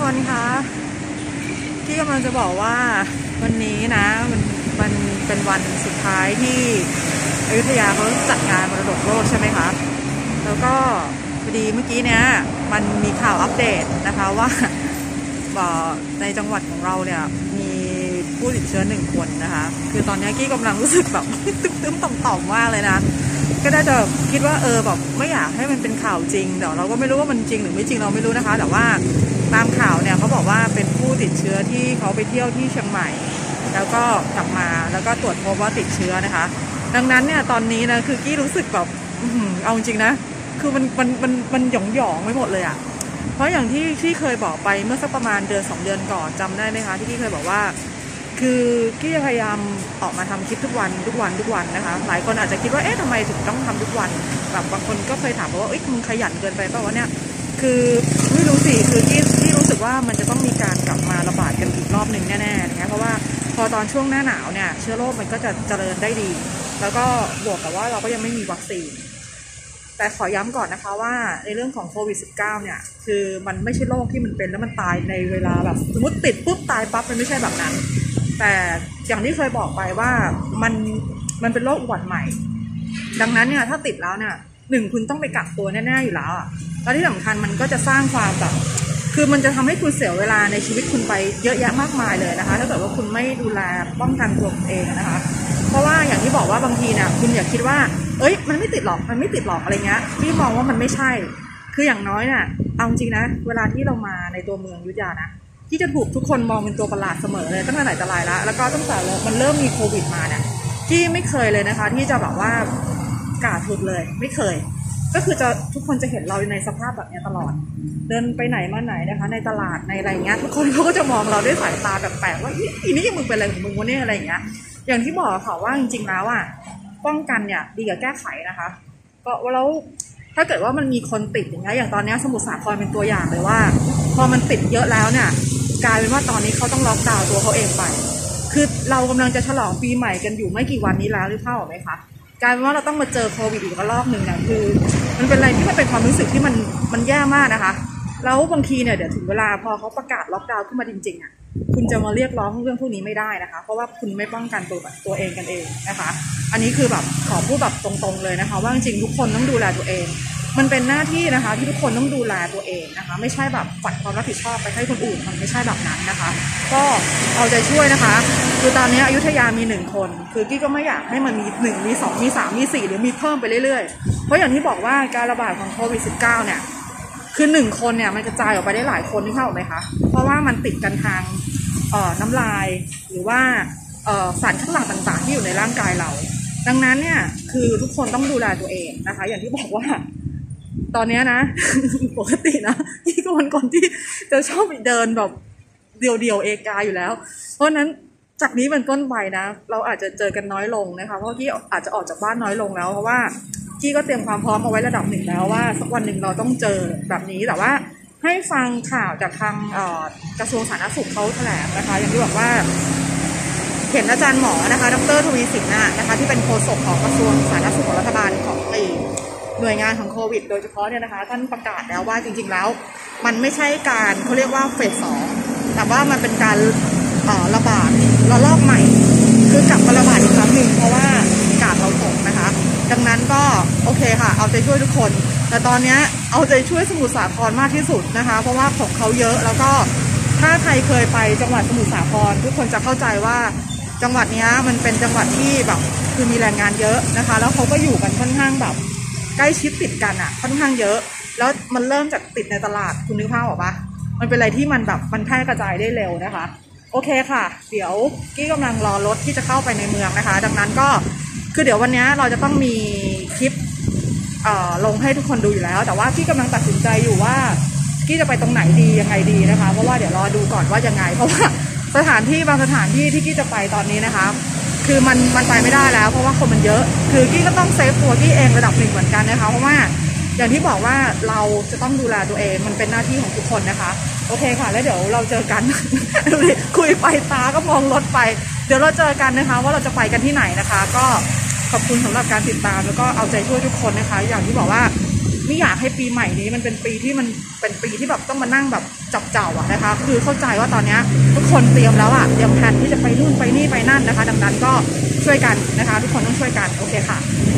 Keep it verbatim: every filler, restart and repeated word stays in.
คนคะที่กำลังจะบอกว่าวันนี้นะมันมันเป็นวันสุดท้ายที่อยุธยาเขาจัดงานมรดกโลกใช่ไหมคะแล้วก็พอดีเมื่อกี้เนี้ยมันมีข่าวอัปเดตนะคะว่าในจังหวัดของเราเนี่ยมีผู้ติดเชื้อหนึ่งคนนะคะคือตอนนี้กี้กำลังรู้สึกแบบตึ้มๆต่อมๆมากเลยนะก็ได้จะคิดว่าเออแบบไม่อยากให้มันเป็นข่าวจริงเดี๋ยวเราก็ไม่รู้ว่ามันจริงหรือไม่จริงเราไม่รู้นะคะแต่ว่าตามข่าวเนี่ยเขาบอกว่าเป็นผู้ติดเชื้อที่เขาไปเที่ยวที่เชียงใหม่แล้วก็กลับมาแล้วก็ตรวจพบว่าติดเชื้อนะคะดังนั้นเนี่ยตอนนี้นะคือกี้รู้สึกแบบเอาจริงนะคือมันมันมันมันหยองหยองไม่หมดเลยอะเพราะอย่างที่ที่เคยบอกไปเมื่อสักประมาณเดือนสองเดือนก่อนจำได้ไหมคะที่กี้เคยบอกว่าคือกี้พยายามออกมาทำคลิปทุกวันทุกวันทุกวันนะคะหลายคนอาจจะคิดว่าเอ๊ะทำไมถึงต้องทำทุกวันแบบบางคนก็เคยถามว่าเอ๊ะมึงขยันเกินไปเปล่าวะเนี่ยคือไม่รู้สิคือกี้ที่รู้สึกว่ามันจะต้องมีการกลับมาระบาดกันอีกรอบหนึ่งแน่ๆนะคะเพราะว่าพอตอนช่วงหน้าหนาวเนี่ยเชื้อโรคมันก็จะเจริญได้ดีแล้วก็บวกกับว่าเราก็ยังไม่มีวัคซีนแต่ขอย้ำก่อนนะคะว่าในเรื่องของโควิด สิบเก้า เนี่ยคือมันไม่ใช่โรคที่มันเป็นแล้วมันตายในเวลาแบบสมมติติดปุ๊บตายปั๊บมันไม่ใช่แบบนั้นแต่อย่างที่เคยบอกไปว่ามันมันเป็นโรคอุบัติใหม่ดังนั้นเนี่ยถ้าติดแล้วเนี่ยหนึ่งคุณต้องไปกักตัวแน่ๆอยู่แล้วอ่ะแล้วที่สำคัญมันก็จะสร้างความแบบคือมันจะทำให้คุณเสียเวลาในชีวิตคุณไปเยอะแยะมากมายเลยนะคะถ้าเกิดว่าคุณไม่ดูแลป้องกันตัวเองนะคะเพราะว่าอย่างที่บอกว่าบางทีเนี่ยคุณอย่าคิดว่าเอ้ยมันไม่ติดหรอกมันไม่ติดหรอกอะไรเงี้ยพี่มองว่ามันไม่ใช่คืออย่างน้อยเนี่ยเอาจริงนะเวลาที่เรามาในตัวเมืองอยุธยานะที่จะถูกทุกคนมองเป็นตัวประหลาดเสมอเลยตั้งแต่ไหนแต่ไรแล้วแล้วก็ตั้งแต่มันเริ่มมีโควิดมาเนี่ยที่ไม่เคยเลยนะคะที่จะแบบว่ากาดทุดเลยไม่เคยก็คือจะทุกคนจะเห็นเราในสภาพแบบนี้ตลอดเดินไปไหนมาไหนนะคะในตลาดในอะไรเงี้ยทุกคนเขาก็จะมองเราด้วยสายตาแปลกๆว่าอีนี่มึงเป็นอะไรของมึงวะเนี่ยอะไรเงี้ยอย่างที่บอกค่ะว่าจริงๆแล้วอ่ะป้องกันเนี่ยดีกว่าแก้ไขนะคะก็แล้วถ้าเกิดว่ามันมีคนติดอย่างเงี้ยอย่างตอนนี้สมุทรสาครเป็นตัวอย่างเลยว่าพอมันติดเยอะแล้วเนี่ยกลายเป็นว่าตอนนี้เขาต้องล็อกดาวน์ตัวเขาเองไปคือเรากำลังจะฉลองปีใหม่กันอยู่ไม่กี่วันนี้แล้วหรือเปล่าไหมคะกลายเป็นว่าเราต้องมาเจอโควิดอีกรอบหนึ่งเนี่ยคือมันเป็นอะไรที่มันเป็นความรู้สึกที่มันมันแย่มากนะคะแล้วบางทีเนี่ยเดี๋ยวถึงเวลาพอเขาประกาศล็อกดาวน์ขึ้นมาจริงๆอ่ะคุณจะมาเรียกร้องเรื่องพวกนี้ไม่ได้นะคะเพราะว่าคุณไม่ป้องกันตัวตัวเองกันเองนะคะอันนี้คือแบบขอพูดแบบตรงๆเลยนะคะว่าจริงๆทุกคนต้องดูแลตัวเองมันเป็นหน้าที่นะคะที่ทุกคนต้องดูแลตัวเองนะคะไม่ใช่แบบปัดความรับผิดชอบไปให้คนอื่นมันไม่ใช่แบบนั้นนะคะก็เอาใจช่วยนะคะคือตอนนี้อยุธยามีหนึ่งคนคือกี้ก็ไม่อยากให้มันมีหนึ่งมีสองมีสามมีสี่หรือมีเพิ่มไปเรื่อยๆเพราะอย่างที่บอกว่าการระบาดของโควิด สิบเก้า เนี่ยคือหนึ่งคนเนี่ยมันกระจายออกไปได้หลายคนนี่เข้าไหมคะเพราะว่ามันติดกันทางเอ่อน้ำลายหรือว่าเอ่อสารคัดหลั่งต่างๆที่อยู่ในร่างกายเราดังนั้นเนี่ยคือทุกคนต้องดูแลตัวเองนะคะอย่างที่บอกว่าตอนนี้นะ ปกตินะที่ก็เป็นคนที่จะชอบไปเดินแบบเดี่ยวเดี่ยวเอกาอยู่แล้วเพราะนั้นจากนี้เป็นต้นไปนะเราอาจจะเจอกันน้อยลงนะคะเพราะที่อาจจะออกจากบ้านน้อยลงแล้วเพราะว่าที่ก็เตรียมความพร้อมเอาไว้ระดับหนึ่งแล้วว่าสักวันหนึ่งเราต้องเจอแบบนี้แต่ว่าให้ฟังข่าวจากทางกระทรวงสาธารณสุขเขาแถลงนะคะอย่างที่บอกว่าเห็นอาจารย์หมอนะคะดร.ทวีสินนะคะที่เป็นโฆษกของกระทรวงสาธารณสุขของรัฐบาลของไอหน่วยงานของโควิดโดยเฉพาะเนี่ยนะคะท่านประกาศแล้วว่าจริงๆแล้วมันไม่ใช่การเขาเรียกว่าเฟสสองแต่ว่ามันเป็นการระบาดระลอกใหม่คือกลับมาระบาดอีกครั้งหนึ่งเพราะว่ากาดเราตกนะคะดังนั้นก็โอเคค่ะเอาใจช่วยทุกคนแต่ตอนนี้เอาใจช่วยสมุทรสาครมากที่สุดนะคะเพราะว่าของเขาเยอะแล้วก็ถ้าใครเคยไปจังหวัดสมุทรสาครทุกคนจะเข้าใจว่าจังหวัดนี้มันเป็นจังหวัดที่แบบคือมีแรงงานเยอะนะคะแล้วเขาก็อยู่กันค่อนข้างแบบใกล้ชิดติดกันอ่ะค่อนข้างเยอะแล้วมันเริ่มจากติดในตลาดคุณนึกภาพออกปะมันเป็นอะไรที่มันแบบมันแพร่กระจายได้เร็วนะคะโอเคค่ะเดี๋ยวกี้กำลังรอรถที่จะเข้าไปในเมืองนะคะดังนั้นก็คือเดี๋ยววันนี้เราจะต้องมีคลิปเอ่อลงให้ทุกคนดูอยู่แล้วแต่ว่ากี้กำลังตัดสินใจอยู่ว่ากี้จะไปตรงไหนดียังไงดีนะคะเพราะว่าเดี๋ยวรอดูก่อนว่ายังไงเพราะว่าสถานที่บางสถานที่ที่กี้จะไปตอนนี้นะคะคือมันมันไปไม่ได้แล้วเพราะว่าคนมันเยอะคือกี้ก็ต้องเซฟตัวกี้เองระดับหนึ่งเหมือนกันนะคะเพราะว่าอย่างที่บอกว่าเราจะต้องดูแลตัวเองมันเป็นหน้าที่ของทุกคนนะคะโอเคค่ะแล้วเดี๋ยวเราเจอกัน คุยไปตาก็มองรถไปเดี๋ยวเราเจอกันนะคะว่าเราจะไปกันที่ไหนนะคะก็ขอบคุณสำหรับการติดตามแล้วก็เอาใจช่วยทุกคนนะคะอย่างที่บอกว่าไม่อยากให้ปีใหม่นี้มันเป็นปีที่มันเป็นปีที่แบบต้องมานั่งแบบจับเจ้าอะนะคะคือเข้าใจว่าตอนนี้ทุกคนเตรียมแล้วอะเตรียมแผนที่จะไปนู่นไปนี่ไปนั่นนะคะดังนั้นก็ช่วยกันนะคะทุกคนต้องช่วยกันโอเคค่ะ